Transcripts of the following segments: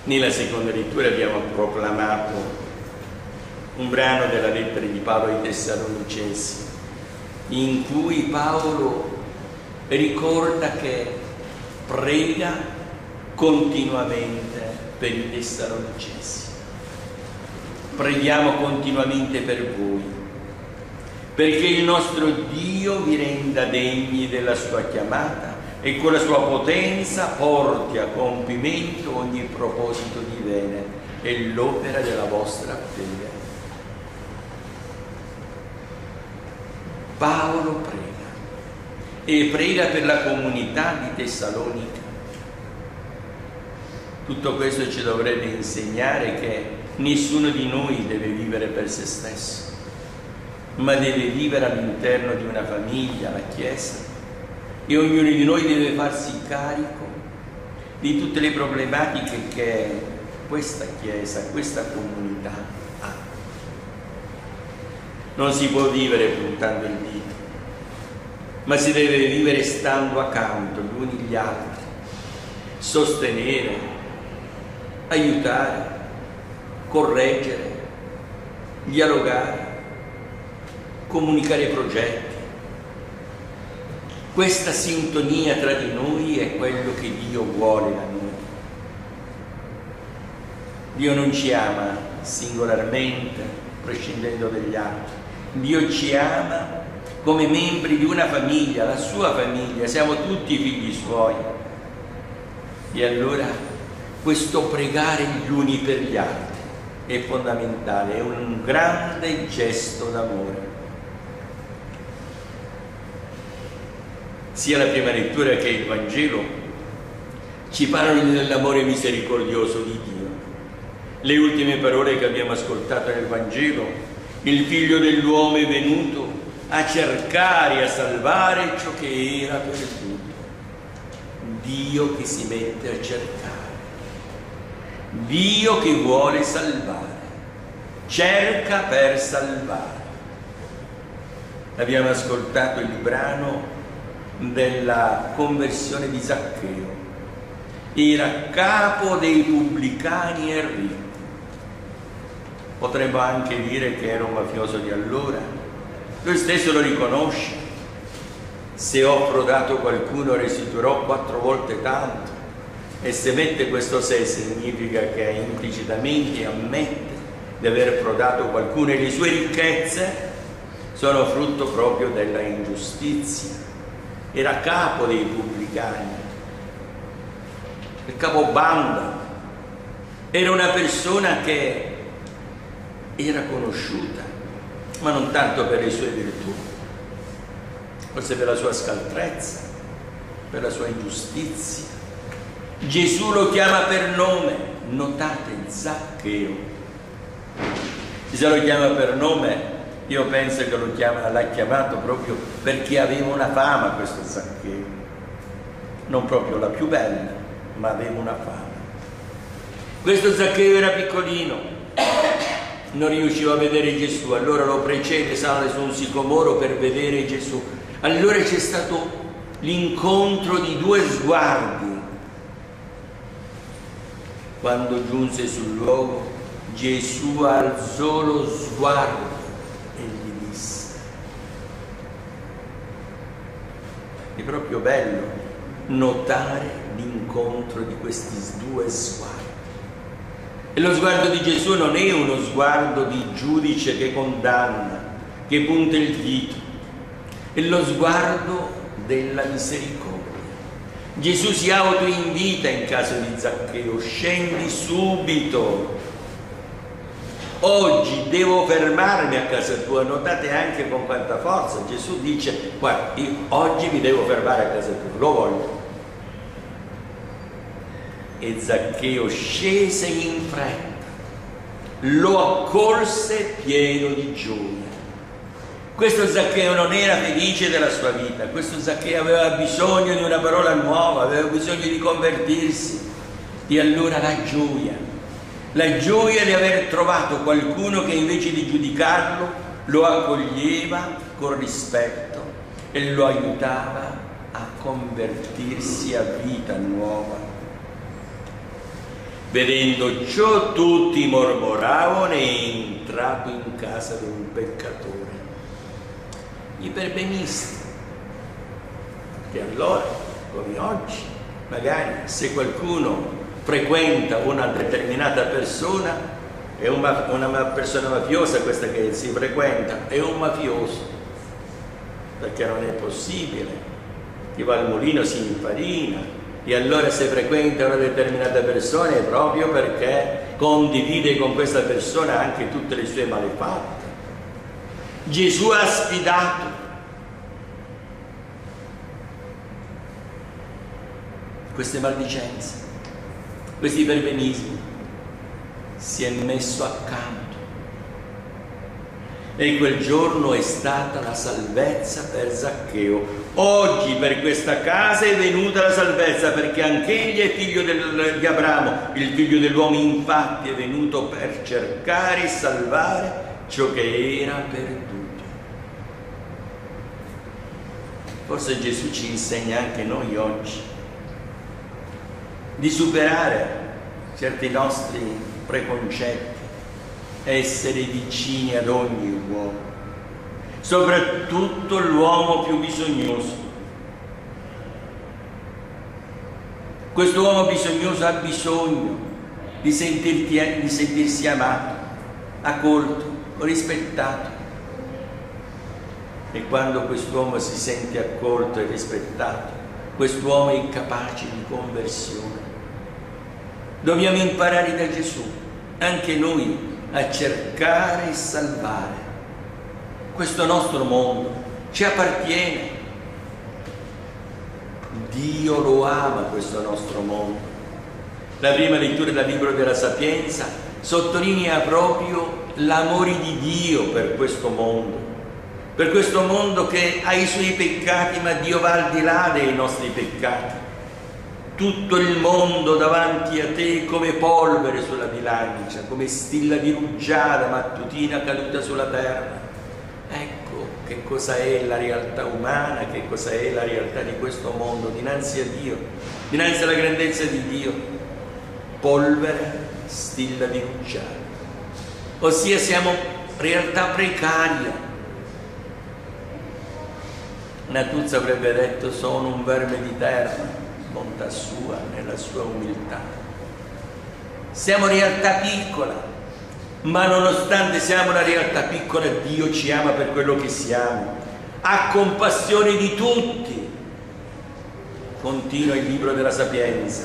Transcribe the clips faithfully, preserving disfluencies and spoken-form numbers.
Nella seconda lettura abbiamo proclamato un brano della lettera di Paolo ai Tessalonicesi, in cui Paolo ricorda che prega continuamente per i Tessalonicesi. Preghiamo continuamente per voi, perché il nostro Dio vi renda degni della sua chiamata e con la sua potenza porti a compimento ogni proposito di bene e l'opera della vostra fede. Paolo prega e prega per la comunità di Tessalonica. Tutto questo ci dovrebbe insegnare che nessuno di noi deve vivere per se stesso, ma deve vivere all'interno di una famiglia, la Chiesa, e ognuno di noi deve farsi carico di tutte le problematiche che questa Chiesa, questa comunità ha. Non si può vivere puntando il dito, ma si deve vivere stando accanto gli uni agli altri, sostenere, aiutare, correggere, dialogare, comunicare progetti. Questa sintonia tra di noi è quello che Dio vuole da noi. Dio non ci ama singolarmente, prescindendo dagli altri. Dio ci ama come membri di una famiglia, la sua famiglia, siamo tutti figli suoi. E allora questo pregare gli uni per gli altri è fondamentale, è un grande gesto d'amore. Sia la prima lettura che il Vangelo ci parlano dell'amore misericordioso di Dio. Le ultime parole che abbiamo ascoltato nel Vangelo: il Figlio dell'uomo è venuto a cercare e a salvare ciò che era perduto. Dio che si mette a cercare, Dio che vuole salvare, cerca per salvare. Abbiamo ascoltato il brano della conversione di Zaccheo. Era capo dei pubblicani e ricchi. Potremmo anche dire che era un mafioso di allora. Lui stesso lo riconosce: se ho frodato qualcuno restituirò quattro volte tanto. E se mette questo se significa che implicitamente ammette di aver frodato qualcuno, e le sue ricchezze sono frutto proprio della ingiustizia. Era capo dei pubblicani, il capobanda, era una persona che era conosciuta, ma non tanto per le sue virtù, forse per la sua scaltrezza, per la sua ingiustizia. Gesù lo chiama per nome, notate, Zaccheo. Se lo chiama per nome, io penso che lo chiama, l'ha chiamato proprio perché aveva una fama questo Zaccheo, non proprio la più bella, ma aveva una fama. Questo Zaccheo era piccolino, non riusciva a vedere Gesù, allora lo precede, sale su un sicomoro per vedere Gesù. Allora c'è stato l'incontro di due sguardi. Quando giunse sul luogo, Gesù alzò lo sguardo e gli disse. È proprio bello notare l'incontro di questi due sguardi. E lo sguardo di Gesù non è uno sguardo di giudice che condanna, che punta il dito, è lo sguardo della misericordia. Gesù si autoinvita in casa di Zaccheo: scendi subito, oggi devo fermarmi a casa tua. Notate anche con quanta forza Gesù dice: guarda, io oggi mi devo fermare a casa tua, lo voglio. E Zaccheo scese in fretta, lo accolse pieno di gioia. Questo Zaccheo non era felice della sua vita, questo Zaccheo aveva bisogno di una parola nuova, aveva bisogno di convertirsi. E allora la gioia, la gioia di aver trovato qualcuno che invece di giudicarlo lo accoglieva con rispetto e lo aiutava a convertirsi a vita nuova. Vedendo ciò tutti mormoravano e entrato in casa di un peccatore. I perbenisti, che allora, come oggi, magari se qualcuno frequenta una determinata persona, è una, una persona mafiosa questa che si frequenta, è un mafioso, perché non è possibile, chi va al mulino si infarina. E allora se frequenta una determinata persona è proprio perché condivide con questa persona anche tutte le sue malefatte. Gesù ha sfidato queste maldicenze, questi perbenismi, si è messo accanto. E quel giorno è stata la salvezza per Zaccheo. Oggi per questa casa è venuta la salvezza, perché anche egli è figlio del, di Abramo. Il figlio dell'uomo infatti è venuto per cercare e salvare ciò che era perduto. Forse Gesù ci insegna anche noi oggi di superare certi nostri preconcetti, essere vicini ad ogni uomo, soprattutto l'uomo più bisognoso. Questo uomo bisognoso ha bisogno di, sentirti, di sentirsi amato, accolto, rispettato. E quando quest'uomo si sente accolto e rispettato, quest'uomo è capace di conversione. Dobbiamo imparare da Gesù, anche noi, a cercare e salvare questo nostro mondo. Ci appartiene. Dio lo ama questo nostro mondo. La prima lettura del libro della Sapienza sottolinea proprio l'amore di Dio per questo mondo, per questo mondo che ha i suoi peccati, ma Dio va al di là dei nostri peccati. Tutto il mondo davanti a te come polvere sulla bilancia, come stilla di rugiada mattutina caduta sulla terra. Ecco che cosa è la realtà umana, che cosa è la realtà di questo mondo dinanzi a Dio, dinanzi alla grandezza di Dio. Polvere, stilla di rugiada. Ossia siamo realtà precaria. Natuzza avrebbe detto: sono un verme di terra, bontà sua nella sua umiltà. Siamo realtà piccola, ma nonostante siamo una realtà piccola, Dio ci ama per quello che siamo, ha compassione di tutti. Continua il libro della Sapienza.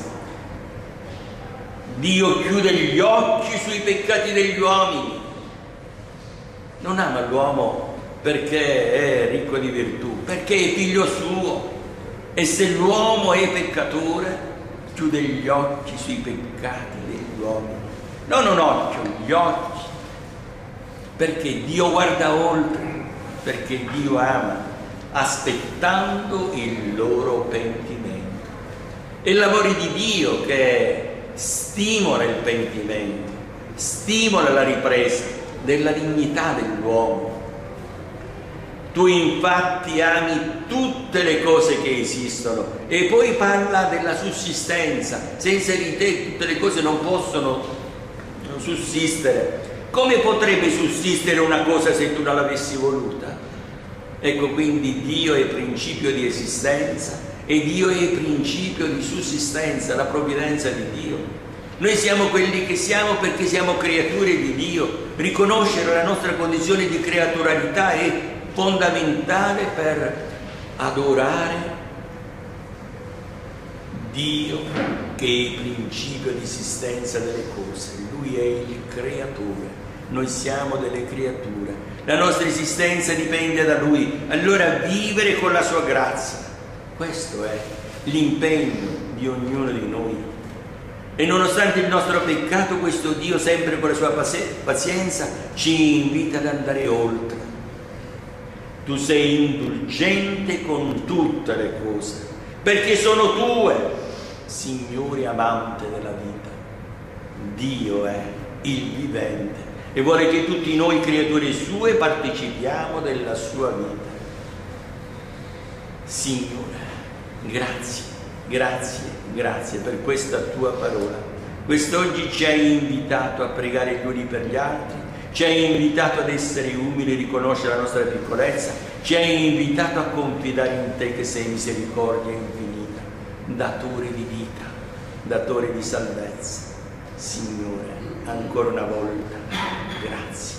Dio chiude gli occhi sui peccati degli uomini. Non ama l'uomo perché è ricco di virtù, perché è figlio suo. E se l'uomo è peccatore, chiude gli occhi sui peccati degli uomini. Non un occhio, gli occhi. Perché Dio guarda oltre, perché Dio ama, aspettando il loro pentimento. È l'amore di Dio che stimola il pentimento, stimola la ripresa della dignità dell'uomo. Tu infatti ami tutte le cose che esistono. E poi parla della sussistenza. Senza di te tutte le cose non possono sussistere. Come potrebbe sussistere una cosa se tu non l'avessi voluta? Ecco, quindi Dio è principio di esistenza e Dio è principio di sussistenza, la provvidenza di Dio. Noi siamo quelli che siamo perché siamo creature di Dio. Riconoscere la nostra condizione di creaturalità è fondamentale per adorare Dio, che è il principio di esistenza delle cose. Lui è il creatore, noi siamo delle creature, la nostra esistenza dipende da Lui. Allora vivere con la sua grazia, questo è l'impegno di ognuno di noi. E nonostante il nostro peccato, questo Dio, sempre con la sua pazienza, ci invita ad andare oltre. Tu sei indulgente con tutte le cose, perché sono tue, Signore amante della vita. Dio è il vivente e vuole che tutti noi, creature sue, partecipiamo della sua vita. Signore, grazie, grazie, grazie per questa tua parola. Quest'oggi ci hai invitato a pregare gli uni per gli altri, ci hai invitato ad essere umili, riconoscere la nostra piccolezza, ci hai invitato a confidare in te che sei misericordia infinita, datore di vita, datore di salvezza. Signore, ancora una volta, grazie.